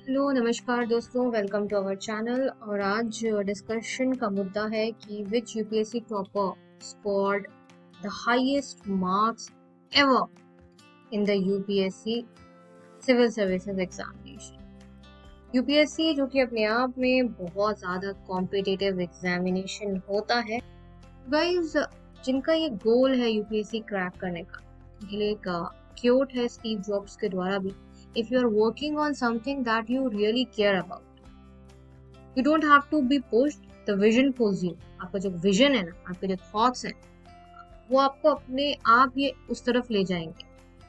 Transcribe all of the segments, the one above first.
Hello नमस्कार दोस्तों, welcome to our channel. और आज डिस्कशन का मुद्दा है कि which UPSC topper scored the highest marks ever in the UPSC civil services examination. UPSC जो कि अपने आप में बहुत ज़्यादा कॉम्पिटिटिव एग्जामिनेशन होता है। गाइस, जिनका ये गोल है यूपीएससी क्रैक करने का, उनके लिए एक क्योट है स्टीव जॉब्स के द्वारा भी, if you are working on something that you really care about, you don't have to be pushed, the vision pulls you। आपका जो विजन है ना, आपके जो थॉट्स हैं, वो आपको अपने आप ये उस तरफ ले जाएंगे।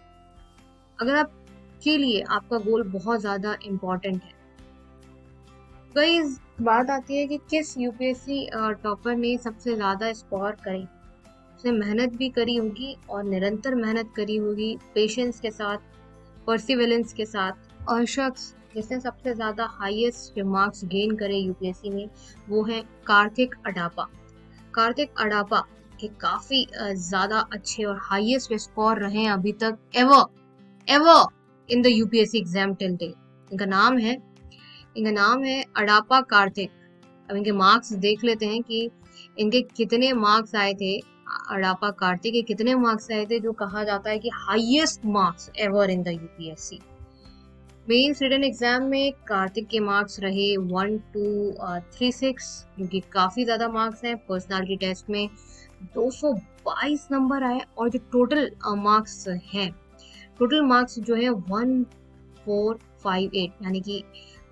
अगर आपके लिए आपका गोल बहुत ज्यादा इम्पोर्टेंट है। गाइस, बात आती है कि किस यूपीएससी टॉपर ने सबसे ज्यादा स्कोर करी। उसने मेहनत भी करी होगी और निरंतर मेहनत करी होगी, पेशेंस के साथ, परसिवेलेंस के साथ। और शख्स जिसने सबसे ज्यादा हाईएस्ट मार्क्स गेन करे यूपीएससी में, वो है कार्तिक अडापा। कार्तिक अडापा के काफी ज्यादा अच्छे और हाईएस्ट स्कोर रहे हैं अभी तक ever in the UPSC exam till date. इनका नाम है अडापा कार्तिक। अब इनके मार्क्स देख लेते हैं कि इनके कितने मार्क्स आए थे। अडापा कार्तिक के कितने मार्क्स आए थे, जो कहा जाता है कि highest marks ever in the UPSC. Mains written exam में कार्तिक के मार्क्स रहे 1236, जो कि काफी ज्यादा मार्क्स हैं। पर्सनालिटी टेस्ट में 222 नंबर आए और जो टोटल मार्क्स हैं, टोटल मार्क्स जो है 1458, यानी कि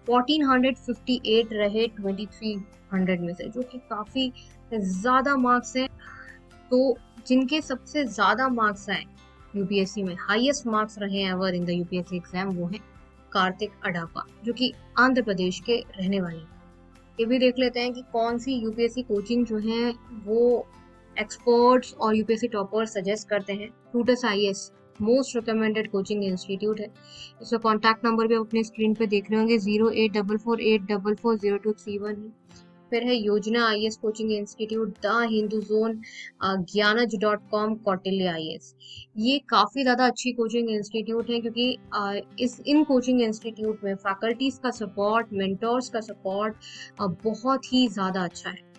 1458 रहे 2300 में से, जो कि काफी ज्यादा मार्क्स हैं। तो जिनके सबसे ज्यादा मार्क्स आए यूपीएससी में, हाईएस्ट मार्क्स रहे हैं ever in the UPSC exam, वो है कार्तिक अडापा, जो कि आंध्र प्रदेश के रहने वाले हैं। ये भी देख लेते हैं कि कौन सी यूपीएससी कोचिंग जो है वो एक्सपर्ट्स और यूपीएससी टॉपर सजेस्ट करते हैं। टूटस IAS most recommended coaching institute है। इसका कॉन्टैक्ट नंबर भी आप अपने स्क्रीन पे देख रहे होंगे, 08448440231 है। फिर है Yojana IAS coaching institute, the Hindu zone, ज्ञानज.com, कौटिल्य आईएएस। ये काफी ज्यादा अच्छी कोचिंग इंस्टीट्यूट है, क्योंकि इन कोचिंग इंस्टीट्यूट में फैकल्टीज का सपोर्ट, मेंटोर्स का सपोर्ट बहुत ही ज्यादा अच्छा है।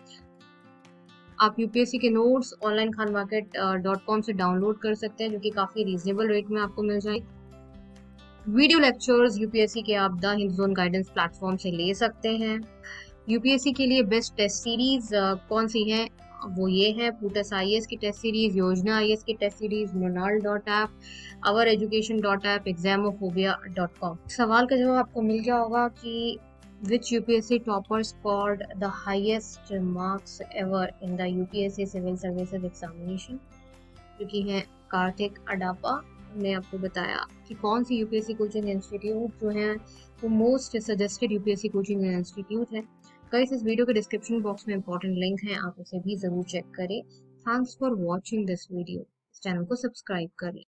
आप यूपीएससी के नोट्स ऑनलाइन खानमार्केट.com से डाउनलोड कर सकते हैं, जो कि काफी रीजनेबल रेट में आपको मिल जाएगी। वीडियो लेक्चर्स यूपीएससी के आप the Hindu zone guidance platform से ले सकते हैं। यूपीएससी के लिए बेस्ट टेस्ट सीरीज कौन सी है, वो ये है टूटस आईएएस की टेस्ट सीरीज, योजना आईएएस की test series, mronal.app, oureducation.app, examophobia.com। सवाल का जवाब आपको मिल गया होगा कि which UPSC topper scored the highest marks ever in the UPSC civil services examination, जो कि है कार्तिक अडापा। हमने आपको बताया कि कौन सी यूपीएससी कोचिंग इंस्टीट्यूट जो है वो most suggested UPSC coaching institute है। गाइस, इस वीडियो के डिस्क्रिप्शन बॉक्स में इंपॉर्टेंट लिंक है, आप उसे भी जरूर चेक करें। Thanks for watching this video. इस चैनल को सब्सक्राइब करें।